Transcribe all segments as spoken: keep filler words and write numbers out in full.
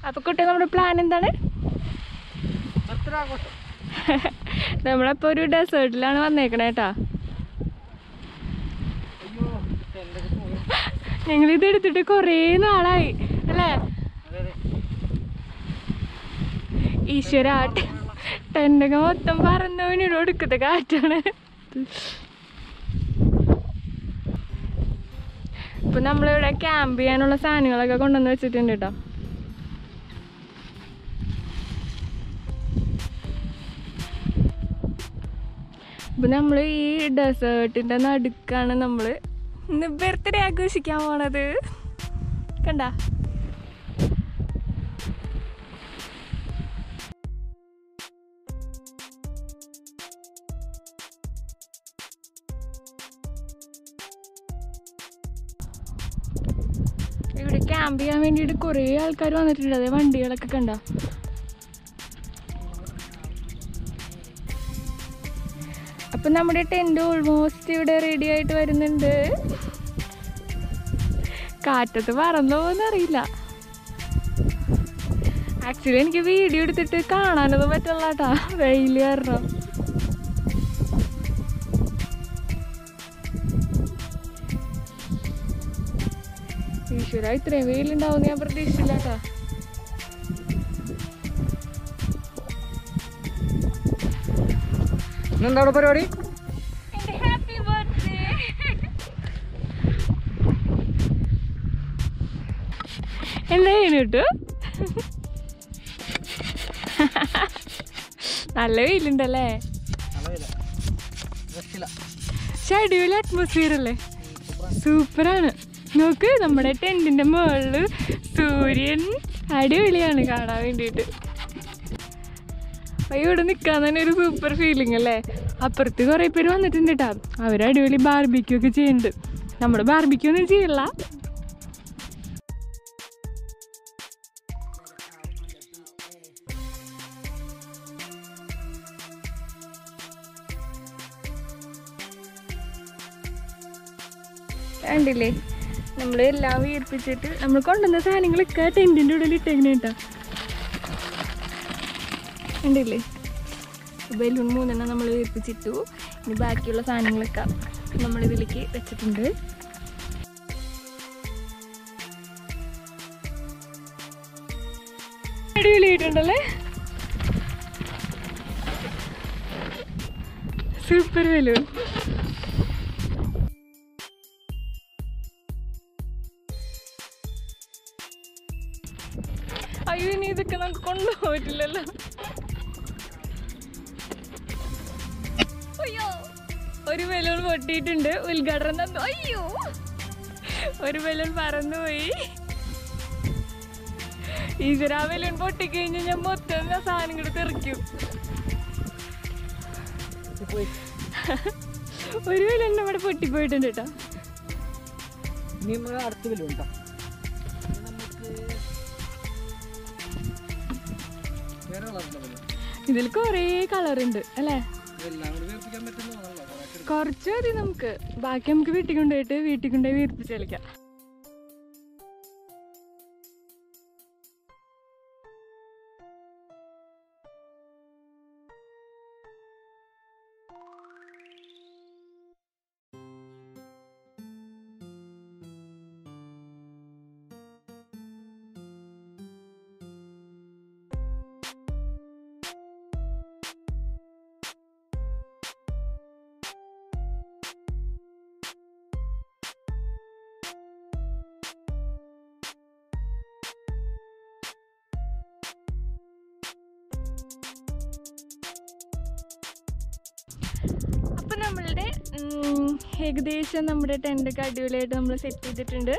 അപ്പൊ കുട്ടി നമ്മുടെ പ്ലാൻ എന്താണ്? നമ്മളപ്പോ ഒരു ഡെസേർട്ടിലാണ് വന്നേക്കണേ കേട്ടാ. ഞങ്ങളിത് എടുത്തിട്ട് കൊറേ നാളായി അല്ലേ? ഈശ്വര, ടെൻ്റൊക്കെ മൊത്തം പറന്നവനോട് എടുക്കത്തെ കാറ്റാണ്. ഇപ്പൊ നമ്മളിവിടെ ക്യാമ്പ് ചെയ്യാനുള്ള സാധനങ്ങളൊക്കെ കൊണ്ടുവന്ന് വെച്ചിട്ടുണ്ട് കേട്ടോ. ഇപ്പൊ നമ്മള് ഈ ഡെസേർട്ടിന്റെ നടുക്കാണ് നമ്മള് ഇന്ന് ബർത്ത്ഡേ ആഘോഷിക്കാൻ പോണത്. കണ്ട ഇവിടെ ക്യാമ്പ് ചെയ്യാൻ വേണ്ടിയിട്ട് കുറേ ആൾക്കാർ വന്നിട്ടുണ്ട്. അതേ വണ്ടികളൊക്കെ കണ്ട. അപ്പൊ നമ്മുടെ ടെന്റ് ഓൾമോസ്റ്റ് ഇവിടെ റെഡി ആയിട്ട് വരുന്നുണ്ട്. കാറ്റത്ത് പറന്നോന്ന് അറിയില്ല. ആക്ച്വലി എനിക്ക് വീഡിയോ എടുത്തിട്ട് കാണാനൊന്നും പറ്റില്ല കേട്ടാ, വെയില് കാരണം. ഈശ്വര, ഇത്രയും വെയിലുണ്ടാവും ഞാൻ പ്രതീക്ഷിച്ചില്ല കേട്ടാ. എന്താണ് പരിപാടി? എന്താ ചെയ്യണു? നല്ല വെയിലുണ്ടല്ലേ? പക്ഷെ അടിപൊളി അറ്റ്മോസ്ഫിയർ അല്ലേ? സൂപ്പറാണ്. നോക്ക്, നമ്മുടെ ടെന്റിന്റെ മുകളില് സൂര്യൻ അടിപൊളിയാണ് കാണാൻ വേണ്ടിയിട്ട്. അയ്യോ, ഇവിടെ നിൽക്കാൻ തന്നെ ഒരു സൂപ്പർ ഫീലിംഗ് അല്ലേ? അപ്പുറത്ത് കുറേ പേര് വന്നിട്ടുണ്ട് കേട്ടോ. അവർ അടിപൊളി ബാർബിക്യൂ ഒക്കെ ചെയ്യുന്നുണ്ട്. നമ്മൾ ബാർബിക്യൂ ഒന്നും ചെയ്യില്ല. കണ്ടില്ലേ, നമ്മൾ എല്ലാം വീർപ്പിച്ചിട്ട് നമ്മൾ കൊണ്ടുവന്ന സാധനങ്ങളൊക്കെ ടെന്റിൻ്റെ ഉള്ളിൽ ഇട്ടേക്കണ കേട്ടോ. കണ്ടില്ലേ, ബലൂൺ മൂന്നെണ്ണം നമ്മൾ വീർപ്പിച്ചിട്ടു. ഇനി ബാക്കിയുള്ള സാധനങ്ങളൊക്കെ നമ്മൾ ഇതിലേക്ക് വെച്ചിട്ടുണ്ട്. അടിപൊളിയായിട്ടുണ്ടല്ലേ? Super balloon. അയ്യോ, ഇനി ഇതൊക്കെ നമുക്ക് കൊണ്ടുപോയിട്ടില്ലല്ലോ. അയ്യോ, ഒരു ബലൂൺ പൊട്ടിയിട്ടുണ്ട്. ഉദ്ഘാടനം തന്നു. അയ്യോ, ഒരു ബലൂൺ പറന്നുപോയി. ഈശ്വര, ബലൂൺ പൊട്ടിക്കഴിഞ്ഞ് ഞാൻ മൊത്തം സാധനങ്ങൾ തെറിക്കും. ഒരു ബലൂൺ നമ്മുടെ പൊട്ടിപ്പോയിട്ടുണ്ട് കേട്ടോ. അടുത്ത ബലൂൺ കേട്ടോ. ഇതിൽ കൊറേ കളർ ഉണ്ട് അല്ലേ? കുറച്ച് മതി നമുക്ക്. ബാക്കി നമുക്ക് വീട്ടിൽ കൊണ്ടുപോയിട്ട് വീട്ടിൽ കൊണ്ടുപോയി വീർപ്പിച്ച് കളിക്കാം. അപ്പം നമ്മളുടെ ഏകദേശം നമ്മുടെ ടെൻ്റൊക്കെ അടിപൊളിയായിട്ട് നമ്മൾ സെറ്റ് ചെയ്തിട്ടുണ്ട്.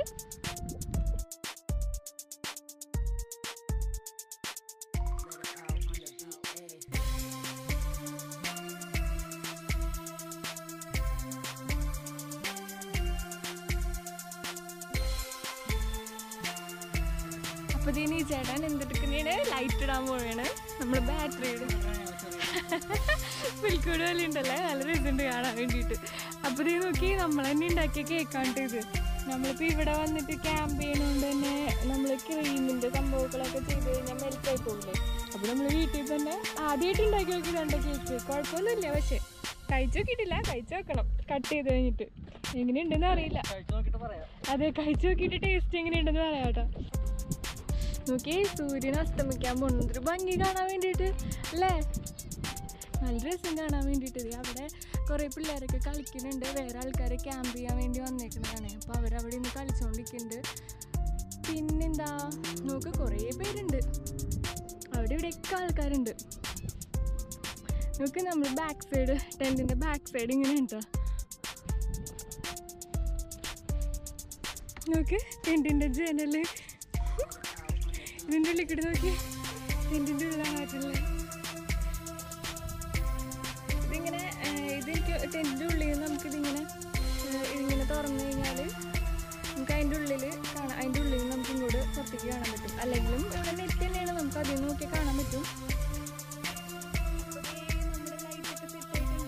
അപ്പോൾ ഇതിന് ഈ ചേട്ടൻ എന്തെടുക്കുന്നതാണ്, ലൈറ്റ് ഇടാൻ പോവുകയാണ്. നമ്മൾ ബാറ്ററിയുടെ പുൽക്കൂട് പോലെ ഉണ്ടല്ലേ, നല്ല രസമുണ്ട് കാണാൻ വേണ്ടിയിട്ട്. അപ്പോൾ ഇത് നോക്കി നമ്മൾ തന്നെ ഉണ്ടാക്കിയ കേക്കാണ്ട് ഇത്. നമ്മളിപ്പോൾ ഇവിടെ വന്നിട്ട് ക്യാമ്പ് ചെയ്യണോണ്ട് തന്നെ നമ്മൾ ക്രീമിൻ്റെ സംഭവങ്ങളൊക്കെ ചെയ്ത് കഴിഞ്ഞാൽ മെൽറ്റായി പോകില്ലേ. അപ്പോൾ നമ്മൾ വീട്ടിൽ തന്നെ ആദ്യമായിട്ട് ഉണ്ടാക്കി നോക്കിയതുണ്ട് കേക്ക്. കുഴപ്പമൊന്നുമില്ല, പക്ഷേ കഴിച്ചു നോക്കിയിട്ടില്ല. കഴിച്ചു നോക്കണം കട്ട് ചെയ്ത് കഴിഞ്ഞിട്ട്. എങ്ങനെയുണ്ടെന്ന് അറിയില്ല. അതെ, കഴിച്ചു നോക്കിയിട്ട് ടേസ്റ്റ് എങ്ങനെയുണ്ടെന്ന് പറയാം കേട്ടോ. നോക്കി സൂര്യൻ അസ്തമിക്കാൻ പോകുന്നത് ഒരു ഭംഗി കാണാൻ വേണ്ടിയിട്ട് അല്ലേ, നല്ല രസം കാണാൻ വേണ്ടിയിട്ട്. അവിടെ കുറേ പിള്ളേരൊക്കെ കളിക്കുന്നുണ്ട്, വേറെ ആൾക്കാർ ക്യാമ്പ് ചെയ്യാൻ വേണ്ടി വന്നേക്കുന്നതാണ്. അപ്പോൾ അവരവിടെ നിന്ന് കളിച്ചുകൊണ്ടിരിക്കുന്നുണ്ട്. പിന്നെന്താ നോക്ക്, കുറേ പേരുണ്ട് അവിടെ, ഇവിടെയൊക്കെ ആൾക്കാരുണ്ട്. നോക്ക് നമ്മൾ ബാക്ക് സൈഡ്, ടെൻറ്റിൻ്റെ ബാക്ക് സൈഡ് ഇങ്ങനെ ഉണ്ടോ നോക്ക്, ടെൻറ്റിൻ്റെ ജനല് ഇതിൻ്റെ ഉള്ളിൽ കൂടെ നോക്കി, ടെൻറ്റിൻ്റെ ഉള്ളിലാണല്ലേ ഇതിങ്ങനെ. ഇതെനിക്ക് ടെൻറ്റിൻ്റെ ഉള്ളിൽ നിന്ന് നമുക്കിതിങ്ങനെ ഇതിങ്ങനെ തുറന്നു കഴിഞ്ഞാൽ നമുക്ക് അതിൻ്റെ ഉള്ളിൽ കാണാം. അതിൻ്റെ ഉള്ളിൽ നിന്ന് നമുക്ക് ഇങ്ങോട്ട് പുറത്തേക്ക് കാണാൻ പറ്റും. അല്ലെങ്കിലും ഇവിടെ നെറ്റ് തന്നെയാണ്, നമുക്ക് അതിൽ നിന്ന് നോക്കി കാണാൻ പറ്റും. നമ്മുടെ ലൈറ്റൊക്കെ സെറ്റ് ആയിട്ടുണ്ട്.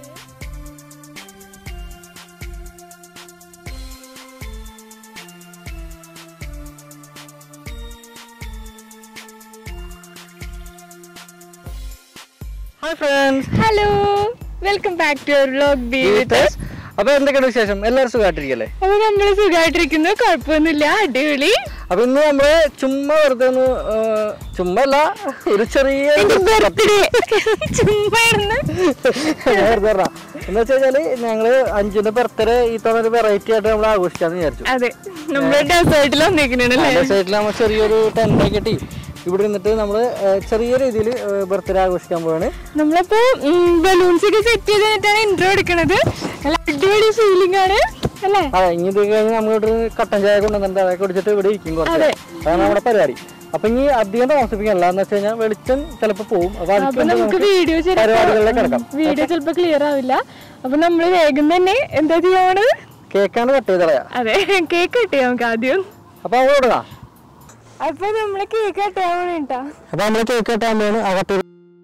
Hi friends, hello, welcome back to your vlog be with us. അപ്പൊ എന്തൊക്കെയാണ് വിശേഷം? എല്ലാവരും സുഖമായിട്ടിരിക്കല്ലേ? അപ്പൊ നമ്മള് സുഖമായിട്ടിരിക്കുന്നു, കുഴപ്പമൊന്നുമില്ല, അടിപൊളി. അപ്പൊ ഇന്ന് നമ്മള് ചുമ്മാ വെറുതെ ഒന്ന് ചുമ്മാ അല്ല, ഒരു ചെറിയ ചുമ്മാ വെറുതെ എന്ന് വെച്ച് കഴിഞ്ഞാല് ഞങ്ങള് അഞ്ചിന്റെ ബർത്ത്ഡേ ഈ തവണ ഒരു വെറൈറ്റി ആയിട്ട് നമ്മൾ ആഘോഷിക്കാന്ന് വിചാരിച്ചു. അതെ, നമ്മുടെ ഡെസേർട്ടിൽ വന്നേക്കുന്നുണ്ടല്ലേ. ഡെസേർട്ടിൽ നമ്മൾ ചെറിയൊരു ടെന്റ് കെട്ടി ഇവിടെ നിന്നിട്ട് നമ്മള് ചെറിയ രീതിയിൽ ബർത്ത്ഡേ ആഘോഷിക്കാൻ പോവാണ്. നമ്മളിപ്പോ ബലൂൺസ് ഒക്കെ സെറ്റ് ചെയ്തിട്ടാണ് ഇൻട്രോ എടുക്കണത്. നല്ല അടിപൊളി ഫീലിംഗ് ആണ് അല്ലേ? അതെ, ഇനി ഇത് കഴിഞ്ഞ് നമ്മളിവിടെ കട്ടൻ ചായ കൊണ്ടുവന്നിട്ട് അതൊക്കെ കുടിച്ചിട്ട് ഇവിടെ ഇരിക്കും കുറച്ച്. അതാണ് നമ്മുടെ പരിപാടി. അപ്പൊ ഇനി അധികം താമസിപ്പിക്കാനല്ല, എന്ന് വെച്ച് കഴിഞ്ഞാൽ വെളിച്ചം ചിലപ്പോ പോകും. അപ്പൊ നമുക്ക് വീഡിയോ പരിപാടികളിലേക്ക് കിടക്കാം. വീഡിയോ ചിലപ്പോ ക്ലിയർ ആവില്ല. അപ്പൊ നമ്മള് വേഗം തന്നെ എന്താ ചെയ്യാണ്, കേക്കാണ് കട്ട് ചെയ്ത് കളയാ. അതെ, കേക്ക് കട്ട് ചെയ്യാം നമുക്ക് ആദ്യം. അപ്പൊ അവിടെ വിടാം. അപ്പൊ നമ്മള് കേക്ക് കട്ട് ചെയ്യാൻ വേണ്ടിട്ടാ. അപ്പൊ നമ്മള് കേക്ക് കട്ടാൻ പോണ് അകത്ത്.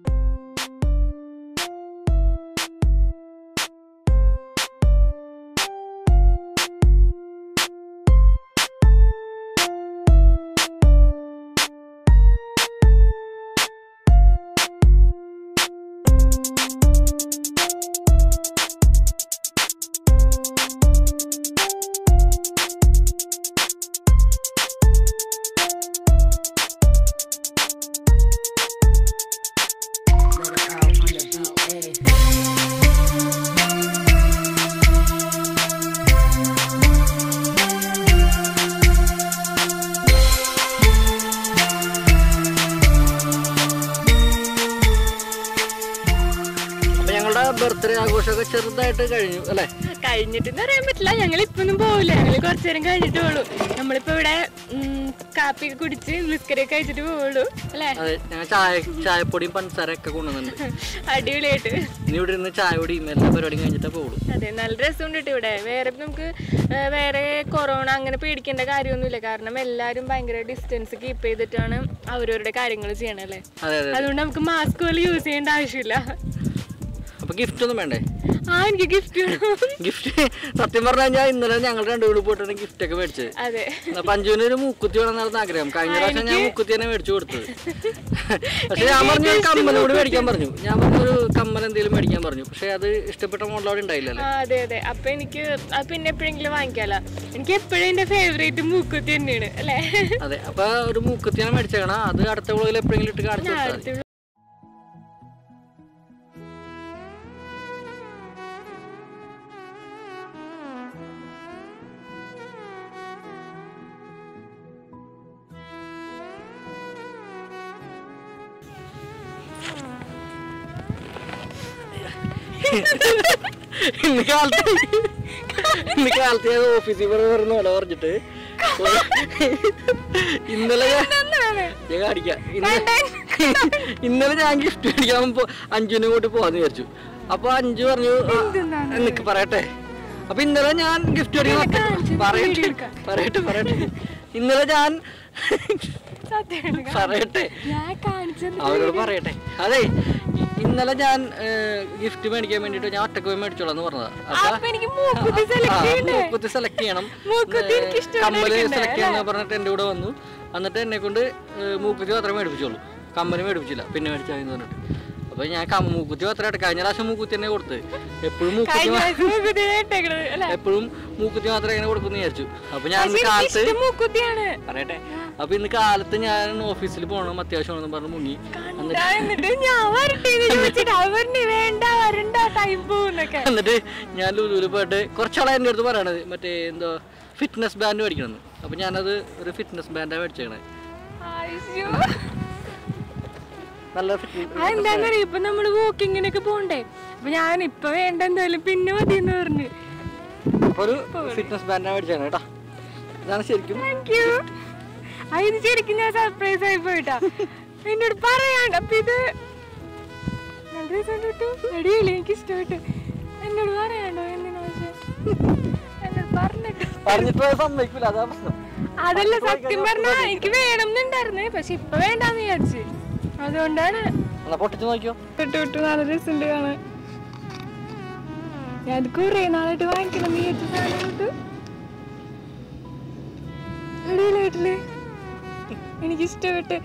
ബർത്ത്ഡേ ആഘോഷമൊക്കെ ചെറുതായിട്ട് കഴിഞ്ഞു അല്ലേ? കഴിഞ്ഞിട്ടെന്ന് പറയാൻ പറ്റില്ല, ഞങ്ങൾ ഇപ്പൊന്നും പോവില്ല, ഞങ്ങൾ കുറച്ചു നേരം കഴിഞ്ഞിട്ട് പോകുള്ളൂ. നമ്മളിപ്പോ ഇവിടെ കാപ്പി കുടിച്ച് ബിസ്ക്കറ്റ് കഴിച്ചിട്ട് പോവുള്ളൂ അല്ലേ? അതെ, ഞങ്ങൾ ചായ ചായപ്പൊടിയും പഞ്ചസാരയൊക്കെ കൊണ്ടുവന്നുണ്ട്. അടിപൊളിയായിട്ട് ഇനി ഇവിടെ ഇരുന്ന് ചായ പൊടിയും എല്ലാ പരിപാടിയും കഴിഞ്ഞിട്ടേ പോകുള്ളൂ. അതെ, നല്ല രസമുണ്ട് കേട്ടോ ഇവിടെ. വേറെ നമുക്ക് വേറെ കൊറോണ അങ്ങനെ പേടിക്കേണ്ട കാര്യമൊന്നുമില്ല, കാരണം എല്ലാവരും ഭയങ്കര ഡിസ്റ്റൻസ് കീപ്പ് ചെയ്തിട്ടാണ് അവരവരുടെ കാര്യങ്ങൾ ചെയ്യണല്ലേ. അതുകൊണ്ട് നമുക്ക് മാസ്ക് പോലും യൂസ് ചെയ്യേണ്ട ആവശ്യമില്ല. അപ്പൊ ഗിഫ്റ്റ് ഒന്നും വേണ്ടേ? ആ, എനിക്ക് ഗിഫ്റ്റ് ഗിഫ്റ്റ് സത്യം പറഞ്ഞു കഴിഞ്ഞാൽ ഇന്നലെ ഞങ്ങൾ രണ്ടുപേരും പോയിട്ടാണ് ഗിഫ്റ്റ് ഒക്കെ മേടിച്ചത്. അതെ, പഞ്ചുവിന് ഒരു മൂക്കുത്തി വേണമെന്നായിരുന്നു ആഗ്രഹം. കഴിഞ്ഞ പ്രാവശ്യം ഞാൻ മൂക്കുത്തി തന്നെ മേടിച്ചു കൊടുത്തത്. പക്ഷെ ഞാൻ പറഞ്ഞു കമ്മൽ കൂടി മേടിക്കാൻ പറഞ്ഞു. ഞാൻ പറഞ്ഞൊരു കമ്മൽ എന്തെങ്കിലും മേടിക്കാൻ പറഞ്ഞു. പക്ഷെ അത് ഇഷ്ടപ്പെട്ട മോഡൽ അവിടെ ഉണ്ടായില്ലല്ലോ. അതെ അതെ, അപ്പൊ എനിക്ക് പിന്നെ എപ്പോഴെങ്കിലും വാങ്ങിക്കാലോ. എനിക്ക് എപ്പോഴും എന്റെ ഫേവറേറ്റ് മൂക്കുത്തി തന്നെയാണ് അല്ലേ? അതെ, അപ്പൊ ഒരു മൂക്കുത്തിയാണ് മേടിച്ചേക്കണം. അത് അടുത്ത വ്ളോഗിൽ എപ്പോഴെങ്കിലും ഇട്ട് കാണിച്ചു കൊടുത്താൽ. ഇന്ന് കാലത്ത് ഇന്ന് കാലത്ത് ഞാൻ ഓഫീസിൽ വരുന്ന പോലെ പറഞ്ഞിട്ട് ഇന്നലെ ഞാൻ കാണിക്കാം. ഇന്നലെ ഞാൻ ഗിഫ്റ്റ് മേടിക്കാൻ അഞ്ചുവിനെ കൂട്ടി പോവാന്ന് വിചാരിച്ചു. അപ്പൊ അഞ്ചു പറഞ്ഞു എനിക്ക് പറയട്ടെ. അപ്പൊ ഇന്നലെ ഞാൻ ഗിഫ്റ്റ് മേടിക്കാൻ പറയട്ടെ പറയട്ടെ പറയട്ടെ ഇന്നലെ ഞാൻ പറയട്ടെ അവരോട് പറയട്ടെ. അതെ, ഇന്നലെ ഞാൻ ഗിഫ്റ്റ് മേടിക്കാൻ വേണ്ടിട്ട് ഞാൻ ഒറ്റക്ക് പോയി മേടിച്ചോളാന്ന് പറഞ്ഞതാ. മൂക്കുത്തി സെലക്ട് ചെയ്യണം, കമ്മല് സെലക്ട് ചെയ്യാന്ന് പറഞ്ഞിട്ട് എന്റെ കൂടെ വന്നു. എന്നിട്ട് എന്നെ കൊണ്ട് മൂക്കുത്തി മാത്രമേ മേടിപ്പിച്ചോളൂ, കമ്മല് മേടിപ്പിച്ചില്ല. പിന്നെ മേടിച്ചാന്ന് പറഞ്ഞിട്ട് അപ്പൊ ഞാൻ മൂക്കുത്തി മാത്രം എടുക്കാം. കഴിഞ്ഞ പ്രാവശ്യം മൂക്കുത്തി തന്നെ കൊടുത്ത്. എപ്പോഴും മൂക്കുത്തി എപ്പോഴും മൂക്കുത്തി മാത്രം ഇങ്ങനെ കൊടുക്കുമെന്ന് വിചാരിച്ചു. അപ്പൊ ഞാൻ കാലത്ത് പറയട്ടെ, അപ്പൊ ഇന്ന് കാലത്ത് ഞാൻ ഓഫീസിൽ പോകണം അത്യാവശ്യമാണെന്ന് പറഞ്ഞ് മുങ്ങി. എന്നിട്ട് ഞാൻ ലുലുവിൽ പോയിട്ട് കുറച്ചാളെ എൻ്റെ അടുത്ത് പറയണത് മറ്റേ എന്തോ ഫിറ്റ്നസ് ബാൻഡ് മേടിക്കണമെന്ന്. അപ്പൊ ഞാനത് ഒരു ഫിറ്റ്നസ് ബാൻഡാണ് മേടിച്ചേക്കണേ. എന്താന്നറിയ ഇപ്പൊ നമ്മള് വോക്കിങ്ങിനൊക്കെ പോണ്ടേ, അപ്പൊ ഞാൻ ഇപ്പൊ വേണ്ട എന്തായാലും പിന്നെ മതിയെന്ന് പറഞ്ഞു ഒരു ഫിറ്റ്നസ് ബാൻഡാണ് മേടിച്ചേക്കണേ കേട്ടോ. ഇതാണ് ശരിക്കും. Thank you. ഇത് ശരിക്കും ഞാൻ സർപ്രൈസ് ആയി പോയിട്ടാ, എന്നോട് പറയാണ്ട്. അപ്പൊ ഇത് നല്ല രസം കിട്ടു, അടിയില്ല, എനിക്ക് ഇഷ്ടപ്പെട്ടു. എന്നോട് പറയാണ്ടോ എന്തിനാ, പക്ഷെ എന്നോട് പറഞ്ഞിട്ട് സമ്മതിക്കൂല, അതാ പ്രശ്നം. അതല്ല സത്യം പറഞ്ഞാ എനിക്ക് വേണം എന്നുണ്ടായിരുന്നു, പക്ഷെ ഇപ്പൊ വേണ്ടാന്ന് വിചാരിച്ചു. അതുകൊണ്ടാണ് പൊട്ടിച്ചു നോക്കിയോ. തൊട്ട് വിട്ട് നല്ല രസമുണ്ട് കാണാൻ. ഞാൻ കുറെ നാളായിട്ട് വാങ്ങിക്കണം നീ വെച്ച സാധനം കിട്ടു. വീട്ടില് എനിക്കിഷ്ടപ്പെട്ട്.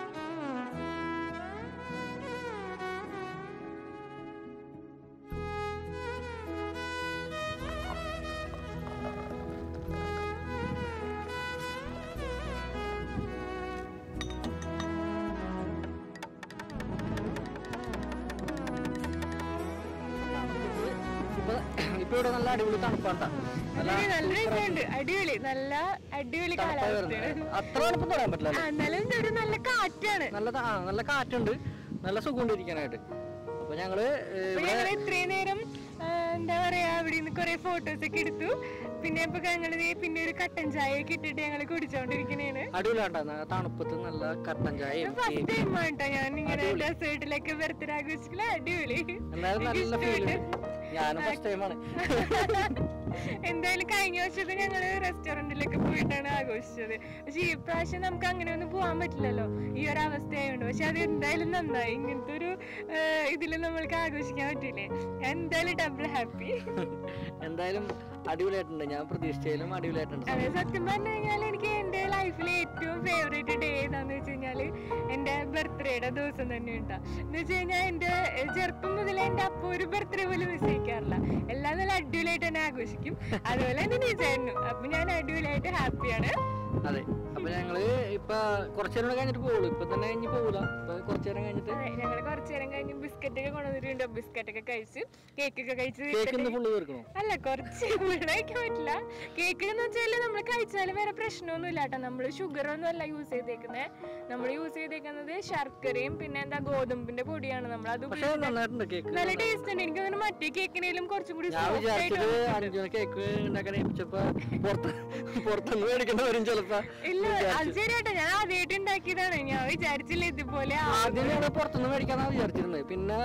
ഇപ്പൊ ഇവിടെ നല്ല അടിപൊളി തണുപ്പാണ്, അടിപൊളി നല്ല അടിപൊളി കാലാവസ്ഥയാണ്. അത്ര തണുപ്പൊന്നും പറയാൻ പറ്റില്ല, എന്നാലും നല്ല കാറ്റാണ്, നല്ല നല്ല കാറ്റുണ്ട്, നല്ല സുഖമുണ്ടിരിക്കാനായിട്ട്. അപ്പൊ ഞങ്ങള് ഇത്രയും നേരം എന്താ പറയാ ഇവിടെ നിന്ന് കൊറേ ഫോട്ടോസ് ഒക്കെ എടുത്തു. പിന്നെ ഇപ്പൊ ഞങ്ങള് പിന്നെ ഒരു കട്ടൻ ചായ ഒക്കെ ഇട്ടിട്ട് ഞങ്ങള് കുടിച്ചോണ്ടിരിക്കണേണ്. അടിപൊളിയാണ്ടാ തണുപ്പത്ത് നല്ല കട്ടൻ ചായ. ഫസ്റ്റ് ടൈം ആട്ടോ ഞാൻ ഇങ്ങനെ ഡെസേർട്ടിലൊക്കെ ബർത്ത്ഡേ ആഘോഷിക്കില്ല. അടിപൊളി, ഞാനും ഫസ്റ്റ് ടൈമാണ്. എന്തായാലും കഴിഞ്ഞ വർഷത്തെ ഞങ്ങള് റെസ്റ്റോറന്റിലൊക്കെ പോയിട്ടാണ് ആഘോഷിച്ചത്. പക്ഷെ ഈ പ്രാവശ്യം നമുക്ക് അങ്ങനെ ഒന്നും പോകാൻ പറ്റില്ലല്ലോ, ഈ ഒരു അവസ്ഥ ആയതുകൊണ്ട്. പക്ഷെ അത് എന്തായാലും നന്നായി, ഇങ്ങനത്തെ ഒരു ഇതില് നമ്മൾക്ക് ആഘോഷിക്കാൻ പറ്റില്ലേ. ഞാൻ എന്തായാലും ഡബിൾ ഹാപ്പി. എന്തായാലും അടിപൊളിയായിട്ടുണ്ട്, ഞാൻ പ്രതീക്ഷിച്ചാലും അടിപൊളിയായിട്ടുണ്ട്. അതെ, സത്യം പറഞ്ഞു കഴിഞ്ഞാൽ എനിക്ക് എന്റെ ലൈഫിലെ ഏറ്റവും ഫേവറേറ്റ് ഡേ ഏതാന്ന് വെച്ച് കഴിഞ്ഞാല് എന്റെ ബർത്ത്ഡേയുടെ ദിവസം തന്നെ ഉണ്ടാ. എന്ന് വെച്ച് കഴിഞ്ഞാൽ എന്റെ ചെറുപ്പം മുതലേ എന്റെ അപ്പൊ ഒരു ബർത്ത്ഡേ പോലും മിസ് ചെയ്യിക്കാറില്ല, എല്ലാം നല്ല അടിപൊളിയായിട്ട് തന്നെ ആഘോഷിക്കും. അതുപോലെ തന്നെ നീച്ചായിരുന്നു. അപ്പൊ ഞാൻ അടിപൊളിയായിട്ട് ഹാപ്പിയാണ്. അതെ, അപ്പൊ ഞങ്ങള് ഇപ്പൊ കുറച്ചു നേരം കഴിഞ്ഞിട്ട് പോകുള്ളൂ, ഇപ്പൊ തന്നെ കഴിഞ്ഞ് പോകൂല, കുറച്ചു നേരം കഴിഞ്ഞിട്ട് ഞങ്ങള് കുറച്ചു നേരം കഴിഞ്ഞ് ബിസ്ക്കറ്റ് ഒക്കെ കൊണ്ടുവന്നിട്ടുണ്ട്. ബിസ്ക്കറ്റ് ഒക്കെ കഴിച്ച് കേക്ക് ഒക്കെ കഴിച്ച് അല്ല കുറച്ച് ഇവിടെ കഴിക്കാൻ പറ്റില്ല. കേക്ക് എന്ന് വെച്ചാല് നമ്മള് കഴിച്ചാലും വേറെ പ്രശ്നമൊന്നും ഇല്ല കേട്ടോ. നമ്മള് ഷുഗർ ഒന്നും അല്ല യൂസ് ചെയ്തേക്കുന്നത്, നമ്മൾ യൂസ് ചെയ്തേക്കുന്നത് ശർക്കരയും പിന്നെ എന്താ ഗോതമ്പിന്റെ പൊടിയാണ്. നമ്മൾ അത് നല്ല ടേസ്റ്റ് ഉണ്ട്. എനിക്ക് തോന്നുന്നു മറ്റേ കേക്കിനേലും കുറച്ചും കൂടി ഇല്ല. അത് ശരിയാട്ടോ, ഞാൻ ആദ്യമായിട്ട് ഉണ്ടാക്കിയതാണ്. ഞാൻ വിചാരിച്ചില്ല ഇതുപോലെ പുറത്തുനിന്ന് മേടിക്കാന്നാ വിചാരിച്ചിരുന്നത്. പിന്നെ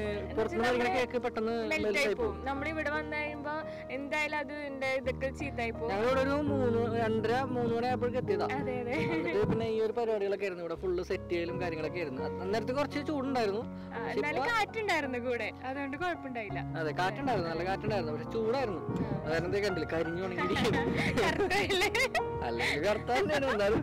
നമ്മളിവിടെ വന്നു കഴിയുമ്പോ എന്തായാലും അത് ഇതൊക്കെ ചീത്തായി പോകും. ഞങ്ങളൊരു മൂന്ന് രണ്ടര മൂന്ന് മണിയായപ്പോഴേക്ക് എത്തിയതാ. പിന്നെ ഈ ഒരു പരിപാടികളൊക്കെ ആയിരുന്നു, ഇവിടെ ഫുള്ള് സെറ്റ് ചെയ്യലും കാര്യങ്ങളൊക്കെ ആയിരുന്നു. അന്നേരത്ത് കുറച്ച് ചൂടുണ്ടായിരുന്നു, കാറ്റുണ്ടായിരുന്നു കൂടെ, അതുകൊണ്ട് കുഴപ്പമുണ്ടായില്ല. അതെ, കാറ്റുണ്ടായിരുന്നു, നല്ല കാറ്റുണ്ടായിരുന്നു, പക്ഷെ ചൂടായിരുന്നു. അതായത് കണ്ടില്ല കരിഞ്ഞു ഉണങ്ങിയിരിക്കുന്നു. അല്ലെങ്കിൽ കറുത്ത തന്നെയാണ്. എന്നാലും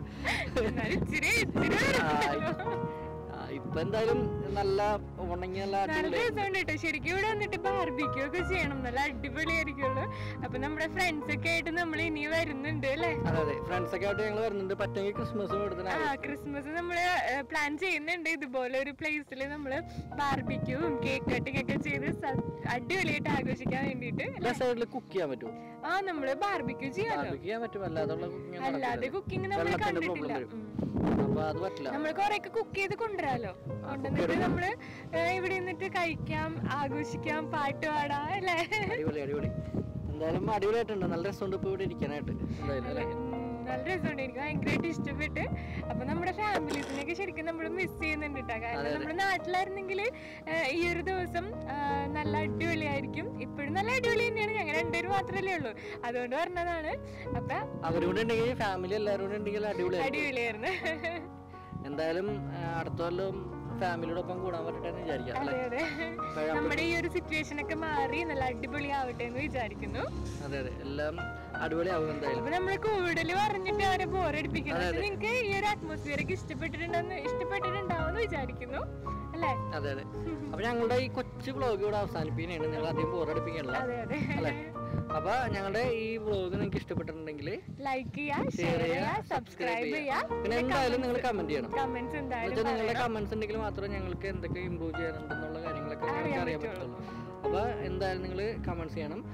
ഇപ്പൊ എന്തായാലും നല്ല ഉണങ്ങിയ ശരിക്കും ഇവിടെ വന്നിട്ട് ബാർബിക്യൂ ഒക്കെ ചെയ്യണം, നല്ല അടിപൊളിയായിരിക്കുള്ളൂ. അപ്പൊ നമ്മുടെ ഫ്രണ്ട്സ് ഒക്കെ ആയിട്ട് നമ്മൾ ഇനി വരുന്നുണ്ട് അല്ലേ? അതെ, ഫ്രണ്ട്സ് ഒക്കെ ആയിട്ട് ഞങ്ങൾ വരുന്നുണ്ട്. പറ്റുമെങ്കിൽ ക്രിസ്മസും ആ ക്രിസ്മസ് നമ്മള് പ്ലാൻ ചെയ്യുന്നുണ്ട്. ഇതുപോലെ ഒരു പ്ലേസിൽ നമ്മള് ബാർബിക്യൂവും കേക്ക് കട്ടിങ് ഒക്കെ ചെയ്ത് അടിപൊളിയായിട്ട് ആഘോഷിക്കാൻ വേണ്ടിട്ട്. കുക്ക് ചെയ്യാൻ പറ്റുമോ? ആ, നമ്മള് ബാർബിക്യൂ ചെയ്യാൻ പറ്റും, അല്ലാതെ കുക്കിംഗ് നമ്മൾ കണ്ടിട്ടില്ല. നമ്മള് കൊറേയൊക്കെ കുക്ക് ചെയ്ത് കൊണ്ടുവരാലോ, കൊണ്ടുവന്നിട്ട് നമ്മള് ഇവിടെ നിന്നിട്ട് കഴിക്കാം, ആഘോഷിക്കാം, പാട്ട് പാടാം അല്ലേ? എന്തായാലും അടിപൊളിയായിട്ടുണ്ട്, നല്ല രസമുണ്ട് ഇപ്പൊ ഇവിടെ ഇരിക്കാനായിട്ട്. നല്ല രസമുണ്ട്, എനിക്ക് ഭയങ്കരമായിട്ട് ഇഷ്ടപ്പെട്ട്. അപ്പൊ നമ്മുടെ ഫാമിലീസിനൊക്കെ ശരിക്കും നമ്മൾ മിസ് ചെയ്യുന്നുണ്ട് കേട്ടോ. കാരണം നമ്മുടെ നാട്ടിലായിരുന്നെങ്കിൽ ഈ ഒരു ദിവസം നല്ല അടിപൊളിയായിരിക്കും. ഇപ്പോഴും നല്ല അടിപൊളി തന്നെയാണ്, ഞങ്ങൾ രണ്ടുപേരും മാത്രമല്ലേ ഉള്ളൂ, അതുകൊണ്ട് പറഞ്ഞതാണ്. അപ്പൊ ഫാമിലി എല്ലാവരും അടിപൊളിയായിരുന്നു. എന്തായാലും അടുത്ത കൊല്ലം ഫാമിലിയോടൊപ്പം കൂടാൻ പറ്റട്ടെ എന്ന് വിചാരിക്കാം അതെ അതെ നമ്മുടെ ഈ ഒരു സിറ്റുവേഷൻ ഒക്കെ മാറി നല്ല അടിപൊളിയാവട്ടെ എന്ന് വിചാരിക്കുന്നു. അതെ അതെ എല്ലാം അടിപൊളിയാവും എന്തായാലും. അപ്പൊ നമ്മള് കൂടുതൽ പറഞ്ഞിട്ട് അവരെ ബോറടിപ്പിക്കുന്നത് നിങ്ങൾക്ക് ഈ ഒരു അറ്റ്മോസ്ഫിയർ ഒക്കെ ഇഷ്ടപ്പെട്ടിട്ടുണ്ടെന്ന് ഇഷ്ടപ്പെട്ടിട്ടുണ്ടാവും വിചാരിക്കുന്നു അല്ലേ? അതെ അതെ. അപ്പൊ ഞങ്ങളുടെ ഈ കൊച്ചു വ്ളോഗ് ഇവിടെ അവസാനിപ്പിക്കുകയാണ്. നിങ്ങൾ അധികം ബോറടിപ്പിക്കണില്ല അല്ലേ? അപ്പൊ ഞങ്ങളുടെ ഈ വ്ളോഗ് നിങ്ങൾക്ക് ഇഷ്ടപ്പെട്ടിട്ടുണ്ടെങ്കിൽ ലൈക്ക് ചെയ്യുക, ഷെയർ ചെയ്യുക, സബ്സ്ക്രൈബ് ചെയ്യുക. പിന്നെ എന്തായാലും നിങ്ങൾ കമന്റ് ചെയ്യണം. കമന്റ്സ് എന്തായാലും നിങ്ങളുടെ കമന്റ്സ് ഉണ്ടെങ്കിൽ മാത്രമേ ഞങ്ങൾക്ക് എന്തൊക്കെ ഇമ്പ്രൂവ് ചെയ്യാനുണ്ടെന്നുള്ള കാര്യങ്ങളൊക്കെ ഞങ്ങൾക്ക് അറിയാൻ പറ്റുള്ളൂ. അപ്പൊ എന്തായാലും നിങ്ങൾ കമന്റ്സ് ചെയ്യണം.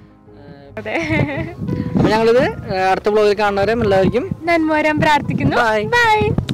അപ്പൊ ഞങ്ങളിത് അടുത്ത വ്ളോഗിൽ കാണുന്നവരെ എല്ലാവർക്കും നന്മ വരാൻ പ്രാർത്ഥിക്കുന്നു. ബൈ.